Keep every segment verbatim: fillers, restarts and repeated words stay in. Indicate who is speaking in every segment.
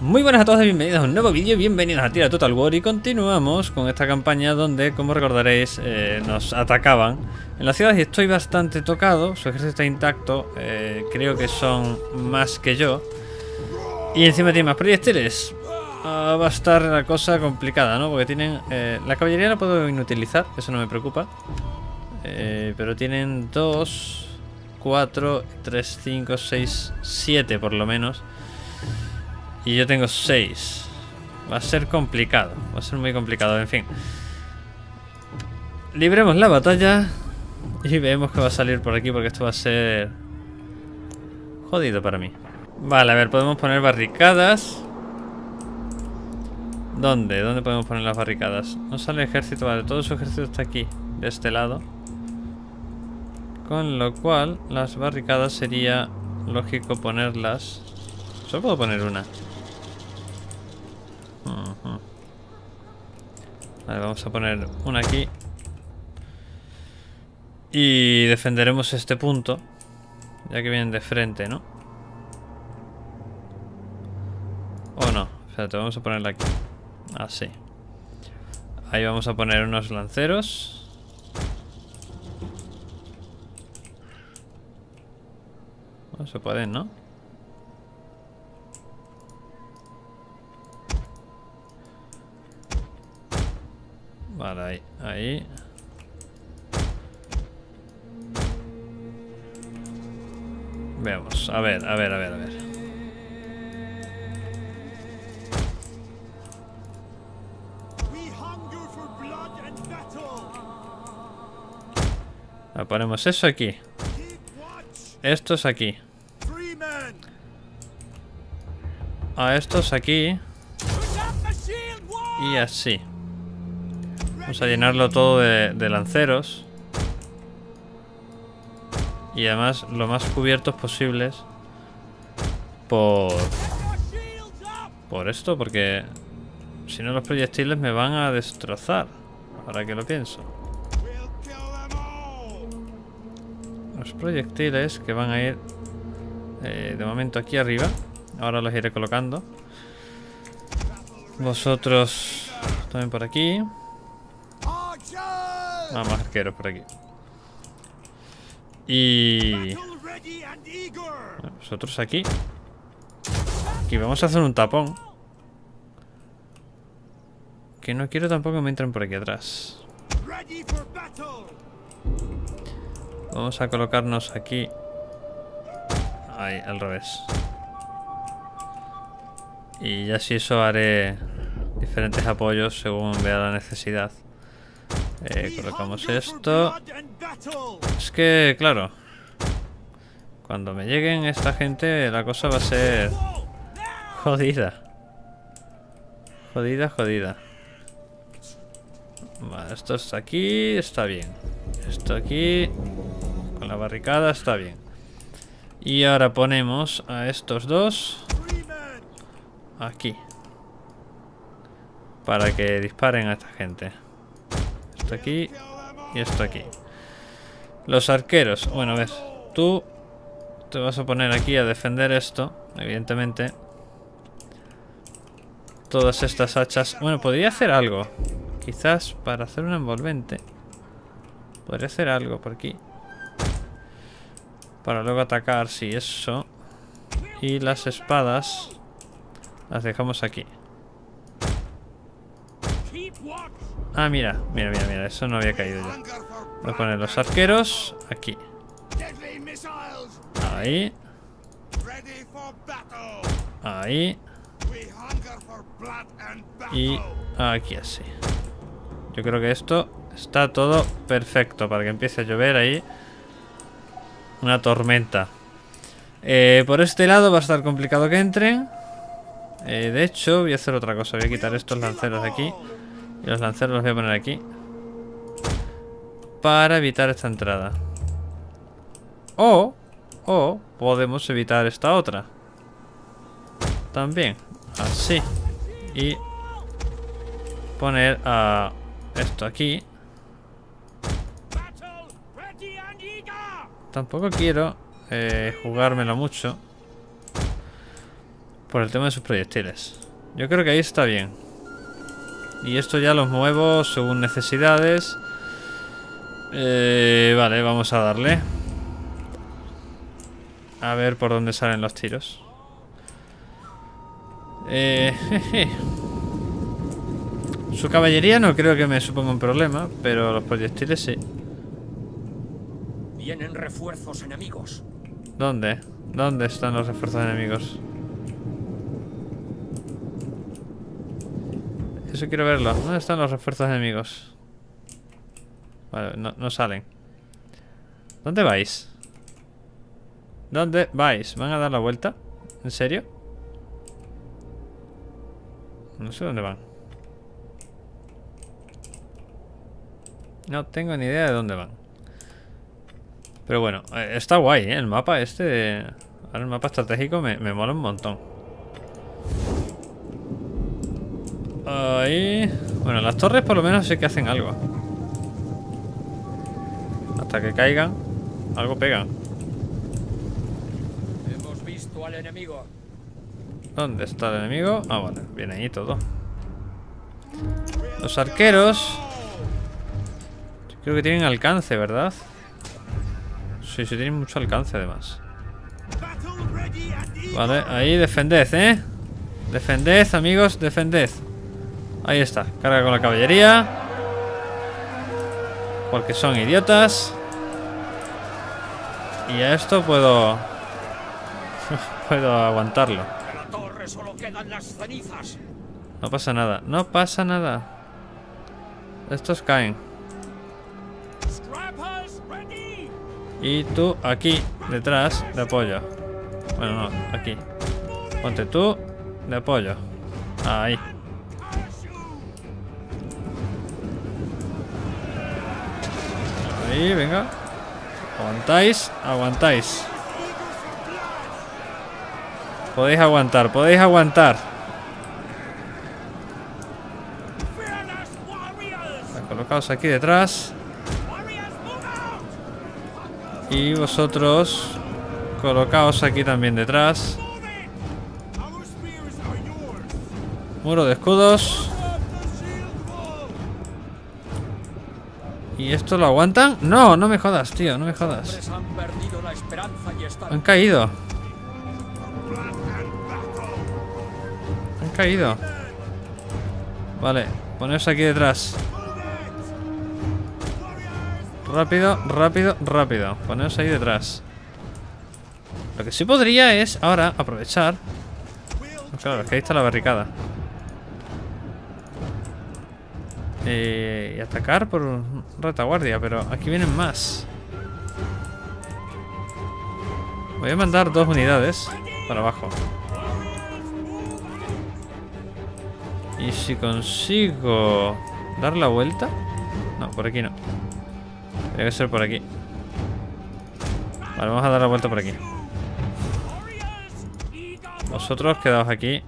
Speaker 1: Muy buenas a todos y bienvenidos a un nuevo vídeo, bienvenidos a Tira Total War y continuamos con esta campaña donde, como recordaréis, eh, nos atacaban en la ciudad y estoy bastante tocado, su ejército está intacto, eh, creo que son más que yo y encima tiene más proyectiles. Ah, va a estar la cosa complicada, ¿no? Porque tienen... Eh, la caballería la puedo inutilizar, eso no me preocupa, eh, pero tienen dos, cuatro, tres, cinco, seis, siete por lo menos. Y yo tengo seis. Va a ser complicado. Va a ser muy complicado. En fin. Libremos la batalla. Y vemos que va a salir por aquí. Porque esto va a ser jodido para mí. Vale, a ver. Podemos poner barricadas. ¿Dónde? ¿Dónde podemos poner las barricadas? No sale el ejército. Vale, todo su ejército está aquí. De este lado. Con lo cual, las barricadas sería lógico ponerlas. Solo puedo poner una. Uh-huh. Vale, vamos a poner una aquí. Y defenderemos este punto, ya que vienen de frente, ¿no? O no, espérate, vamos a ponerla aquí. Así. Ahí vamos a poner unos lanceros. No se pueden, ¿no? Vale, ahí, ahí. Veamos, a ver, a ver, a ver, a ver. Vale, ponemos eso aquí. Estos aquí. A estos aquí. Y así. Vamos a llenarlo todo de, de lanceros. Y además lo más cubiertos posibles por... Por esto, porque si no los proyectiles me van a destrozar. Ahora que lo pienso. Los proyectiles que van a ir eh, de momento aquí arriba. Ahora los iré colocando. Vosotros también por aquí. Ah, más arqueros por aquí. Y... Nosotros aquí. Aquí vamos a hacer un tapón. Que no quiero tampoco que me entren por aquí atrás. Vamos a colocarnos aquí. Ahí, al revés. Y ya si eso haré diferentes apoyos según vea la necesidad. Eh, colocamos esto. Es que, claro, cuando me lleguen esta gente, la cosa va a ser jodida. Jodida, jodida. Vale, esto está aquí, está bien. Esto aquí, con la barricada, está bien. Y ahora ponemos a estos dos aquí. Para que disparen a esta gente. Esto aquí y esto aquí. Los arqueros. Bueno, ves, tú te vas a poner aquí a defender esto, evidentemente. Todas estas hachas. Bueno, podría hacer algo. Quizás para hacer un envolvente. Podría hacer algo por aquí. Para luego atacar, sí, eso. Y las espadas las dejamos aquí. Ah, mira, mira, mira, mira, eso no había caído yo. Voy a poner los arqueros aquí. Ahí. Ahí. Y aquí así. Yo creo que esto está todo perfecto para que empiece a llover ahí. Una tormenta. Eh, por este lado va a estar complicado que entren. Eh, de hecho, voy a hacer otra cosa. Voy a quitar estos lanceros de aquí. Y los lanceros los voy a poner aquí. Para evitar esta entrada. O, o podemos evitar esta otra. También. Así. Y poner a esto aquí. Tampoco quiero eh, jugármelo mucho. por el tema de sus proyectiles. Yo creo que ahí está bien. Y esto ya los muevo según necesidades. Eh, vale, vamos a darle. A ver por dónde salen los tiros. Eh, jeje. Su caballería no creo que me suponga un problema, pero los proyectiles sí.
Speaker 2: Vienen refuerzos enemigos.
Speaker 1: ¿Dónde? ¿Dónde están los refuerzos enemigos? Eso quiero verlo. ¿Dónde están los refuerzos enemigos? Vale, no, no salen. ¿Dónde vais? ¿Dónde vais? ¿Van a dar la vuelta? ¿En serio? No sé dónde van. No tengo ni idea de dónde van. Pero bueno, eh, está guay, ¿eh? El mapa este... Ahora el mapa estratégico me, me mola un montón. Ahí... Bueno, las torres por lo menos sé que hacen algo. Hasta que caigan, algo pegan.
Speaker 2: Hemos visto al enemigo.
Speaker 1: ¿Dónde está el enemigo? Ah, vale, viene ahí todo. Los arqueros... Creo que tienen alcance, ¿verdad? Sí, sí, tienen mucho alcance además. Vale, ahí defended, ¿eh? Defended, amigos, defended. Ahí está, carga con la caballería. Porque son idiotas. Y a esto puedo... puedo aguantarlo.
Speaker 2: De la torre solo quedan las cenizas.
Speaker 1: No pasa nada, no pasa nada. Estos caen. Y tú aquí, detrás, de apoyo. Bueno, no, aquí. Ponte tú, de apoyo. Ahí. Ahí, venga. Aguantáis, aguantáis. Podéis aguantar, podéis aguantar. Colocaos aquí detrás. Y vosotros colocaos aquí también detrás. Muro de escudos. ¿Y esto lo aguantan? No, no me jodas, tío, no me jodas. Han caído. Han caído. Vale, poneos aquí detrás. Rápido, rápido, rápido. Poneos ahí detrás. Lo que sí podría es ahora aprovechar. Claro, es que ahí está la barricada. Eh, y atacar por retaguardia, pero aquí vienen más. Voy a mandar dos unidades para abajo. Y si consigo dar la vuelta. No, por aquí no. Tiene que ser por aquí. Vale, vamos a dar la vuelta por aquí. Vosotros quedaos aquí.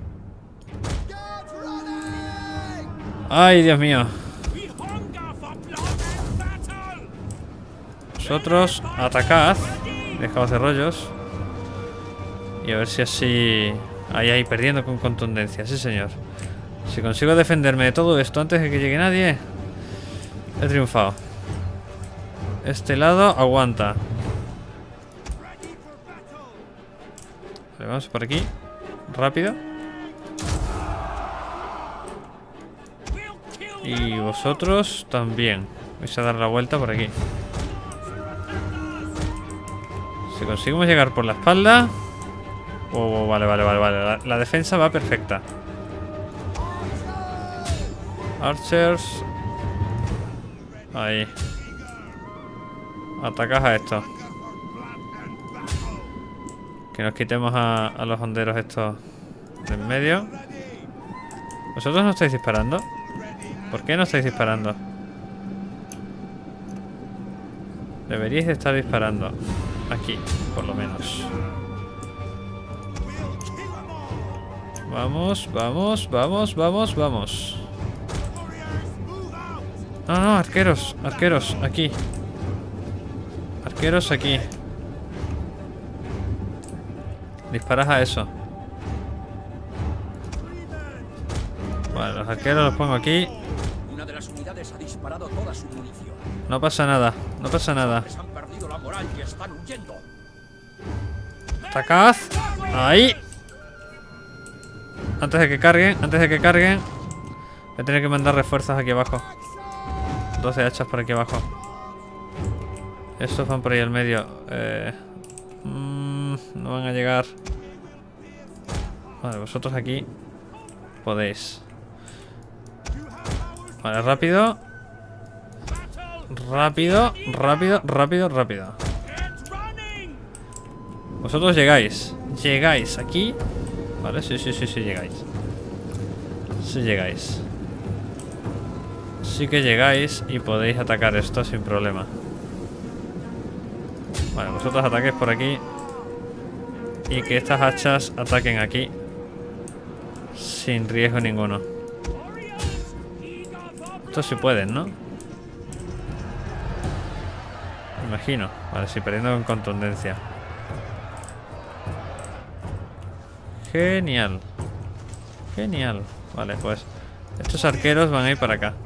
Speaker 1: ¡Ay, Dios mío! Vosotros atacad. Dejaos de rollos. Y a ver si así... Ahí, ahí, perdiendo con contundencia. Sí, señor. Si consigo defenderme de todo esto antes de que llegue nadie, he triunfado. Este lado aguanta. Vale, vamos por aquí. Rápido. Y vosotros también. Vais a dar la vuelta por aquí. Si conseguimos llegar por la espalda. Oh, vale, vale, vale, vale. La, la defensa va perfecta. Archers. Ahí. Atacad a esto. Que nos quitemos a, a los honderos estos de en medio. ¿Vosotros no estáis disparando? ¿Por qué no estáis disparando? Deberíais de estar disparando. Aquí, por lo menos. Vamos, vamos, vamos, vamos, vamos. No, no, arqueros, arqueros, aquí. Arqueros aquí. Disparas a eso. Vale, los arqueros los pongo aquí.
Speaker 2: Una de las unidades ha disparado toda su munición.
Speaker 1: No pasa nada, no pasa nada.
Speaker 2: Les han perdido la moral y están huyendo.
Speaker 1: Atacad. Ahí. Antes de que carguen, antes de que carguen. Voy a tener que mandar refuerzos aquí abajo. doce hachas por aquí abajo. Estos van por ahí al medio. Eh, mmm, no van a llegar. Vale, vosotros aquí podéis. Vale, rápido. Rápido, rápido, rápido, rápido. Vosotros llegáis. Llegáis aquí. Vale, sí, sí, sí, sí, llegáis. Sí llegáis. Sí que llegáis y podéis atacar esto sin problema. Vale, vosotros ataquéis por aquí. Y que estas hachas ataquen aquí. Sin riesgo ninguno. Estos sí pueden, ¿no? Imagino. Vale, sí, perdiendo con contundencia. Genial. Genial. Vale, pues estos arqueros van a ir para acá.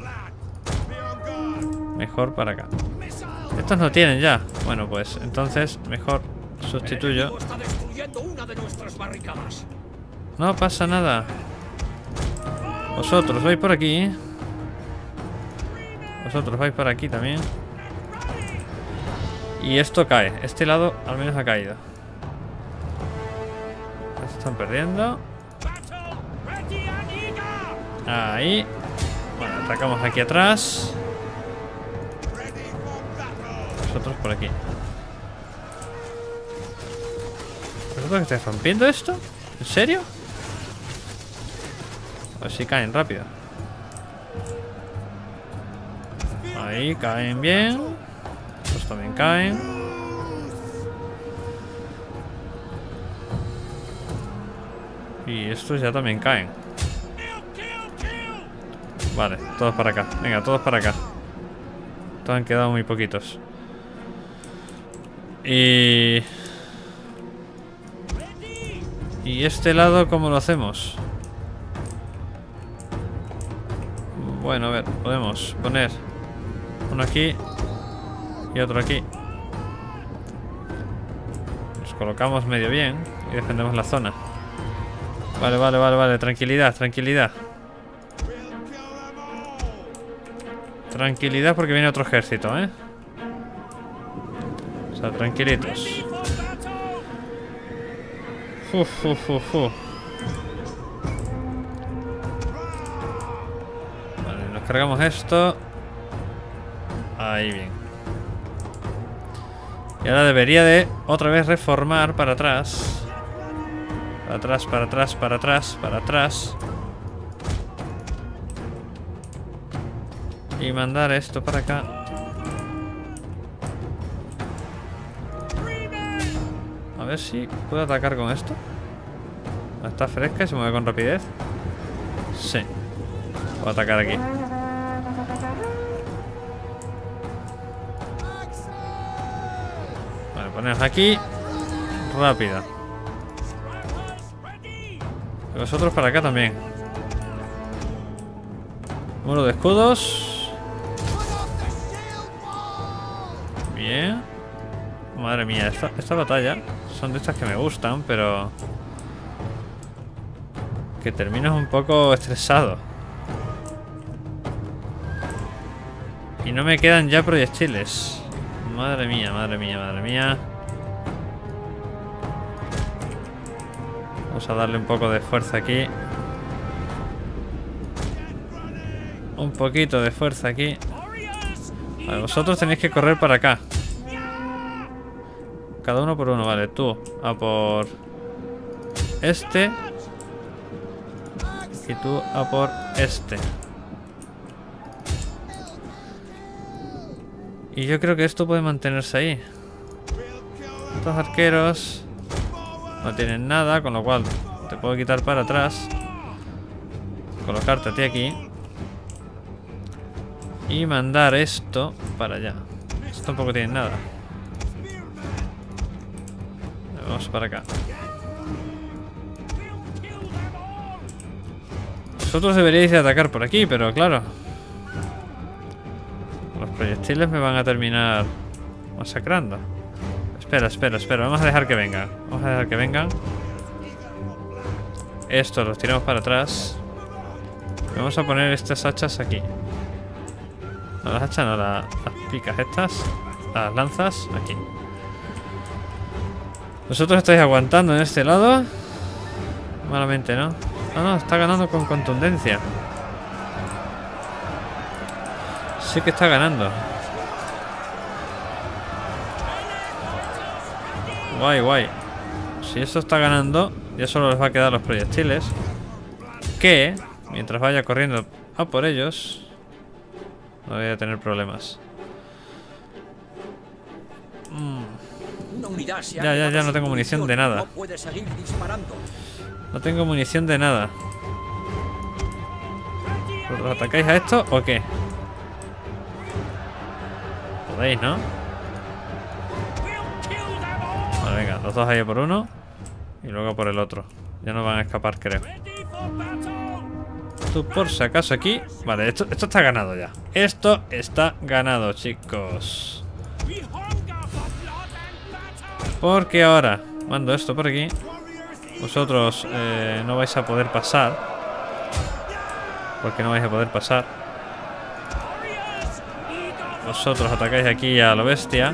Speaker 1: Mejor para acá. Estos no tienen ya. Bueno, pues entonces mejor sustituyo.
Speaker 2: Está destruyendo una de nuestras barricadas.
Speaker 1: No pasa nada. Vosotros vais por aquí. Vosotros vais por aquí también. Y esto cae. Este lado al menos ha caído. Están perdiendo. Ahí. Bueno, atacamos aquí atrás. Nosotros por aquí. ¿Vosotros que estáis rompiendo esto? ¿En serio? A ver si caen rápido. Ahí caen bien. Estos también caen. Y estos ya también caen. Vale, todos para acá. Venga, todos para acá. Todos han quedado muy poquitos. Y... ¿Y este lado cómo lo hacemos? Bueno, a ver, podemos poner uno aquí y otro aquí. Los colocamos medio bien y defendemos la zona. Vale, vale, vale, vale. Tranquilidad, tranquilidad. Tranquilidad porque viene otro ejército, ¿eh? O sea, tranquilitos. Uf, uf, uf, uf. Vale, nos cargamos esto. Ahí bien. Y ahora debería de otra vez reformar para atrás. Para atrás, para atrás, para atrás, para atrás. Y mandar esto para acá. A ver si puedo atacar con esto. Está fresca y se mueve con rapidez. Sí. Puedo atacar aquí. Vale, poneros aquí. Rápida. Y vosotros para acá también. Muro de escudos. Bien. Madre mía, esta, esta batalla son de estas que me gustan, pero que terminas un poco estresado. Y no me quedan ya proyectiles. Madre mía, madre mía, madre mía. Vamos a darle un poco de fuerza aquí. Un poquito de fuerza aquí. Vale, vosotros tenéis que correr para acá. Cada uno por uno, vale. Tú a por este. Y tú a por este. Y yo creo que esto puede mantenerse ahí. Estos arqueros no tienen nada, con lo cual te puedo quitar para atrás. Colocarte a ti aquí. Y mandar esto para allá. Esto tampoco tiene nada. Vamos para acá. Vosotros deberíais de atacar por aquí, pero claro, los proyectiles me van a terminar masacrando. Espera, espera, espera. Vamos a dejar que vengan. Vamos a dejar que vengan. Esto los tiramos para atrás. Vamos a poner estas hachas aquí. No, las hachas no, la, las picas estas. Las lanzas aquí. Vosotros estáis aguantando en este lado. Malamente, ¿no? No, no, está ganando con contundencia. Sí que está ganando. Guay, guay. Si esto está ganando, ya solo les va a quedar los proyectiles. Que, mientras vaya corriendo a por ellos, no voy a tener problemas. Mm.
Speaker 2: Una unidad se ha
Speaker 1: Ya, ya, ya
Speaker 2: quedado
Speaker 1: no
Speaker 2: sin
Speaker 1: tengo munición de nada.
Speaker 2: No puede seguir disparando.
Speaker 1: No tengo munición de nada. ¿Os atacáis a esto o qué? Podéis, ¿no? Vale, venga, los dos ahí por uno. Y luego por el otro. Ya no van a escapar, creo. Tú por si acaso aquí. Vale, esto, esto está ganado ya. Esto está ganado, chicos. Porque ahora mando esto por aquí. Vosotros eh, no vais a poder pasar. Porque no vais a poder pasar. Vosotros atacáis aquí a lo bestia.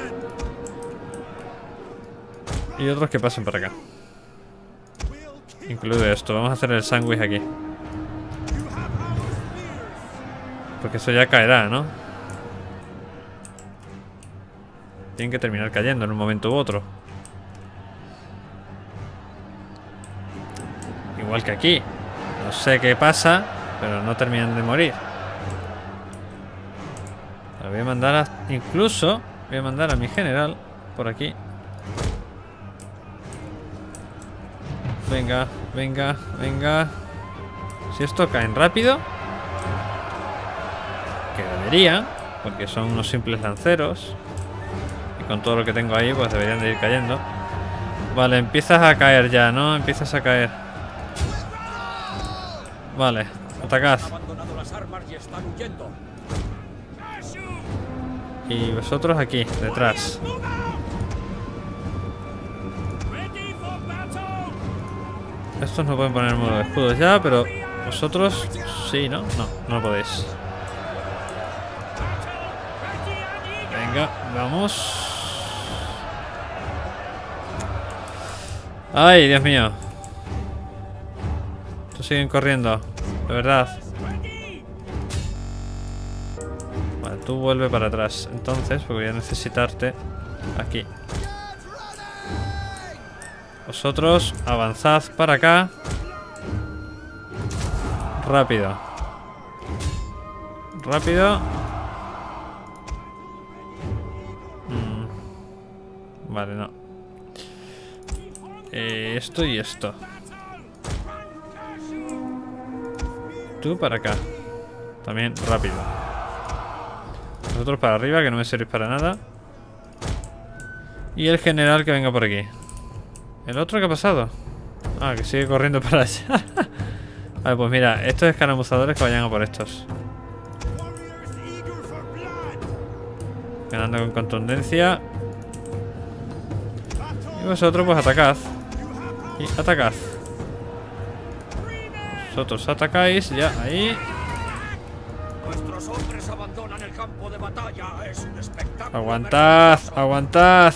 Speaker 1: Y otros que pasen para acá. Incluido esto. Vamos a hacer el sándwich aquí. Porque eso ya caerá, ¿no? Tienen que terminar cayendo en un momento u otro. Igual que aquí. No sé qué pasa, pero no terminan de morir. Lo voy a mandar a... Incluso voy a mandar a mi general por aquí. Venga, venga, venga. Si esto caen rápido, que debería, porque son unos simples lanceros, y con todo lo que tengo ahí pues deberían de ir cayendo. Vale, empiezas a caer ya, ¿no? Empiezas a caer. Vale, atacad. Y vosotros aquí, detrás. Estos no pueden poner modo de escudos ya, pero vosotros sí, ¿no? No, no lo podéis. Venga, vamos. Ay, Dios mío. Estos siguen corriendo, de verdad. Vale, tú vuelve para atrás. Entonces, porque voy a necesitarte aquí. Vosotros avanzad para acá. Rápido. Rápido. Mm. Vale, no. Eh, esto y esto. Tú para acá. También rápido. Vosotros para arriba, que no me servís para nada. Y el general que venga por aquí. ¿El otro qué ha pasado? Ah, que sigue corriendo para allá. Vale, pues mira, estos escaramuzadores que vayan a por estos. Ganando con contundencia. Y vosotros pues atacad. Y atacad. Vosotros atacáis, ya, ahí.
Speaker 2: Nuestros hombres abandonan el campo de batalla. Es un espectáculo.
Speaker 1: Aguantad, aguantad.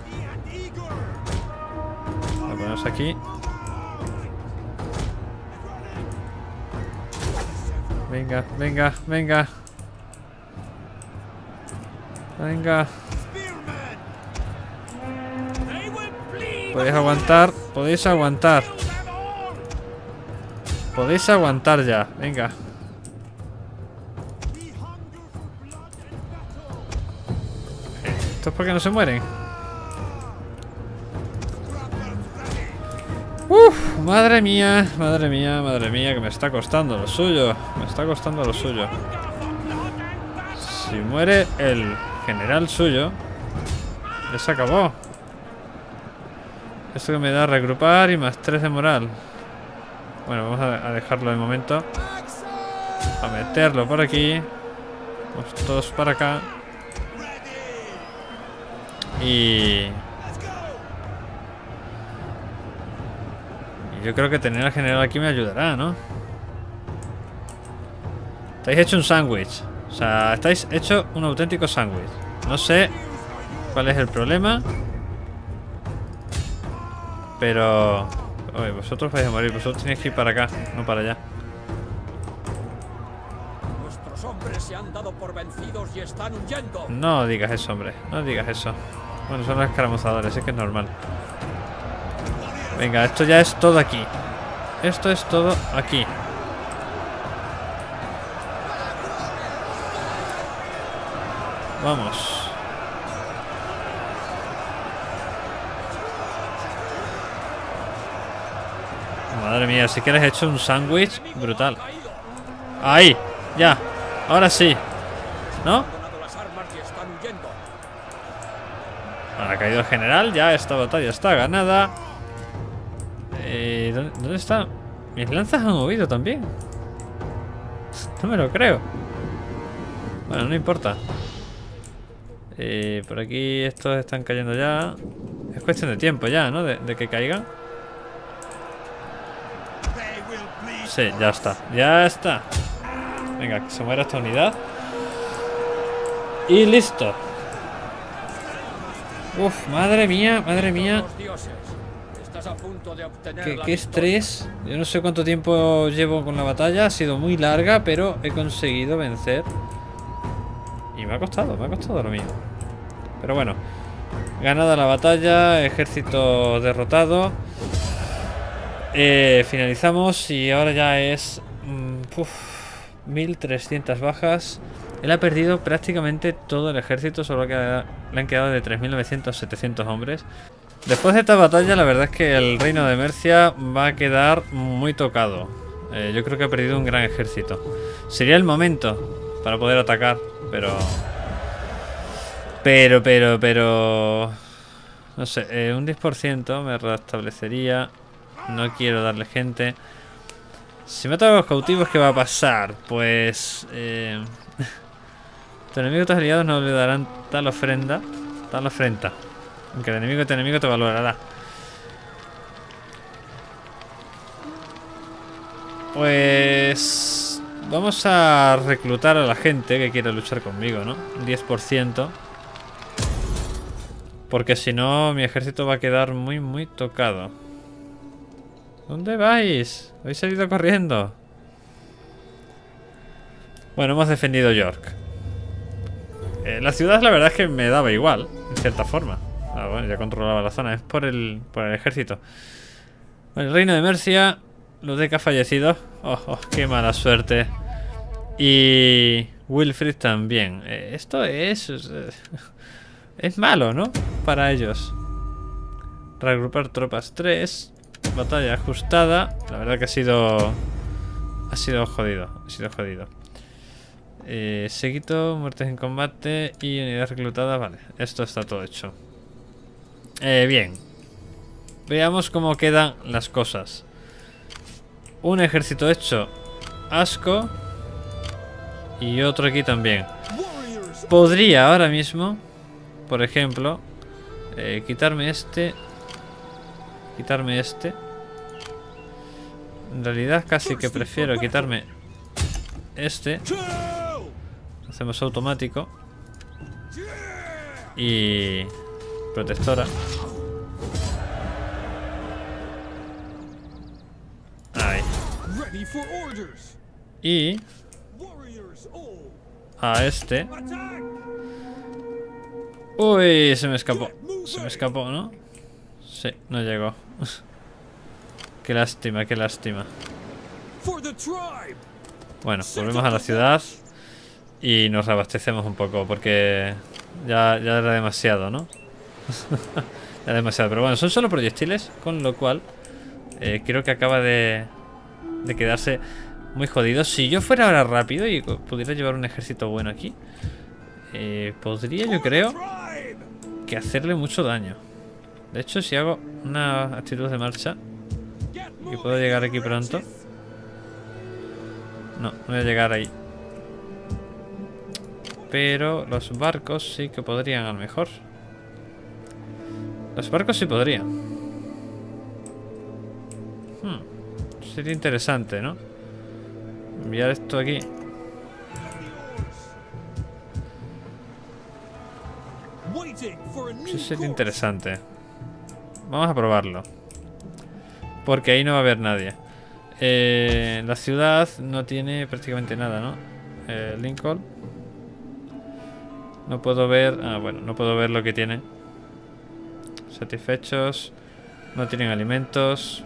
Speaker 1: Lo ponemos aquí. Venga, venga, venga. Venga. Podéis aguantar, podéis aguantar. Podéis aguantar ya, venga. ¿Esto es porque no se mueren? Uf, madre mía, madre mía, madre mía, que me está costando lo suyo. Me está costando lo suyo. Si muere el general suyo, ya se acabó. Esto que me da regrupar y más tres de moral. Bueno, vamos a, a dejarlo de momento. A meterlo por aquí. Vamos todos para acá. Y... y yo creo que tener al general aquí me ayudará, ¿no? Estáis hecho un sándwich. O sea, estáis hecho un auténtico sándwich. No sé cuál es el problema. Pero... oye, vosotros vais a morir. Vosotros tenéis que ir para acá, no para allá.
Speaker 2: Nuestros hombres se han dado por vencidos y están huyendo.
Speaker 1: No digas eso, hombre. No digas eso. Bueno, son los escaramuzadores, es que es normal. Venga, esto ya es todo aquí. Esto es todo aquí. Vamos. Madre mía, sí que les he hecho un sándwich brutal. Ahí, ya. Ahora sí. ¿No? Ha caído el general, ya esta batalla está ganada. Eh, ¿dónde, ¿Dónde está? Mis lanzas han movido también. No me lo creo. Bueno, no importa. Eh, por aquí estos están cayendo ya. Es cuestión de tiempo ya, ¿no? De, de que caigan. Sí, ya está. Ya está. Venga, que se muera esta unidad. Y listo. Uf, madre mía, madre mía. Qué, qué estrés. Yo no sé cuánto tiempo llevo con la batalla. Ha sido muy larga, pero he conseguido vencer. Y me ha costado, me ha costado lo mío. Pero bueno, ganada la batalla, ejército derrotado. Eh, finalizamos y ahora ya es mm, uf, mil trescientas bajas. Él ha perdido prácticamente todo el ejército, solo que le han quedado de tres mil novecientos a setecientos hombres. Después de esta batalla, la verdad es que el reino de Mercia va a quedar muy tocado. Eh, yo creo que ha perdido un gran ejército. Sería el momento para poder atacar, pero... Pero, pero, pero... no sé, eh, un diez por ciento me restablecería. No quiero darle gente. Si mato a los cautivos, ¿qué va a pasar? Pues... Eh... tu enemigo y tus aliados no le darán tal ofrenda. Tal ofrenda. Aunque el enemigo de tu enemigo te valorará. Pues... vamos a reclutar a la gente que quiere luchar conmigo, ¿no? diez por ciento. Porque si no, mi ejército va a quedar muy, muy tocado. ¿Dónde vais? ¿Habéis salido corriendo? Bueno, hemos defendido York. Eh, la ciudad, la verdad es que me daba igual, en cierta forma. Ah, bueno, ya controlaba la zona. Es por el, por el ejército. Bueno, el reino de Mercia. Ludeca ha fallecido. Oh, oh, qué mala suerte. Y Wilfrid también. Eh, esto es... Eh, es malo, ¿no? Para ellos. Reagrupar tropas tres. Batalla ajustada. La verdad que ha sido... Ha sido jodido. Ha sido jodido. Eh, seguito, muertes en combate y unidades reclutadas. Vale, esto está todo hecho. Eh, bien. Veamos cómo quedan las cosas. Un ejército hecho. Asco. Y otro aquí también. Podría ahora mismo, por ejemplo, eh, quitarme este. Quitarme este. En realidad casi que prefiero quitarme este. Hacemos automático. Y... protectora. Ahí. Y... a este. Uy, se me escapó. Se me escapó, ¿no? Sí, no llegó. Qué lástima, qué lástima. Bueno, volvemos a la ciudad. Y nos reabastecemos un poco. Porque ya, ya era demasiado, ¿no? Ya era demasiado. Pero bueno, son solo proyectiles. Con lo cual eh, creo que acaba de, de quedarse muy jodido. Si yo fuera ahora rápido y pudiera llevar un ejército bueno aquí, eh, podría, yo creo, que hacerle mucho daño. De hecho, si hago una actitud de marcha y puedo llegar aquí pronto, No, no voy a llegar ahí. Pero los barcos sí que podrían a lo mejor. Los barcos sí podrían. Hmm. Sería interesante, ¿no? Enviar esto aquí. Sí, sería interesante. Vamos a probarlo. Porque ahí no va a haber nadie. Eh, la ciudad no tiene prácticamente nada, ¿no? Eh, Lincoln. No puedo ver... Ah, bueno, no puedo ver lo que tienen. Satisfechos. No tienen alimentos.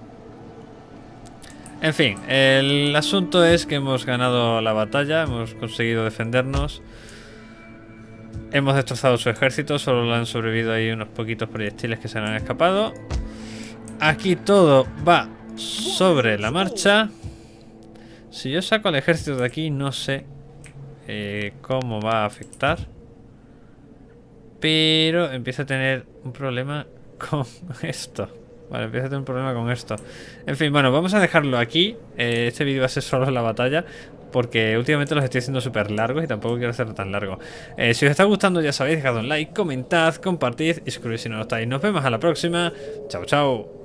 Speaker 1: En fin, el asunto es que hemos ganado la batalla. Hemos conseguido defendernos. Hemos destrozado su ejército. Solo le han sobrevivido ahí unos poquitos proyectiles que se le han escapado. Aquí todo va sobre la marcha. Si yo saco al ejército de aquí, no sé eh, cómo va a afectar. Pero empieza a tener un problema con esto. Vale, empieza a tener un problema con esto. En fin, bueno, vamos a dejarlo aquí. eh, Este vídeo va a ser solo la batalla, porque últimamente los estoy haciendo súper largos y tampoco quiero hacerlo tan largo. eh, Si os está gustando, ya sabéis, dejad un like, comentad, compartid y suscribid si no lo estáis. Nos vemos a la próxima. Chao, chao.